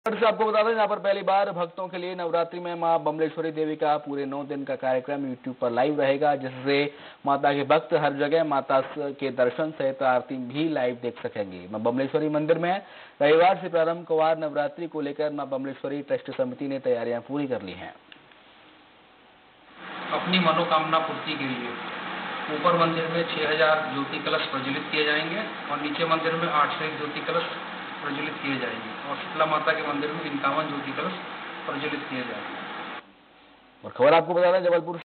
फिर से आपको बता दें, यहाँ पर पहली बार भक्तों के लिए नवरात्रि में मां बमलेश्वरी देवी का पूरे 9 दिन का कार्यक्रम यूट्यूब पर लाइव रहेगा, जिससे माता के भक्त हर जगह माता के दर्शन सहित आरती भी लाइव देख सकेंगे। मां बमलेश्वरी मंदिर में रविवार से प्रारंभ कुंवार नवरात्रि को लेकर मां बमलेश्वरी ट्रस्ट समिति ने तैयारियां पूरी कर ली हैं। अपनी मनोकामना पूर्ति के लिए ऊपर मंदिर में 6000 ज्योति कलश प्रज्वलित किए जाएंगे और नीचे मंदिर में 8 से 1 ज्योति कलश प्रज्वलित किए जाएंगे और शीतला माता के मंदिर में 51 ज्योति कलश प्रज्वलित किए जाएंगे। और खबर आपको बता दें, जबलपुर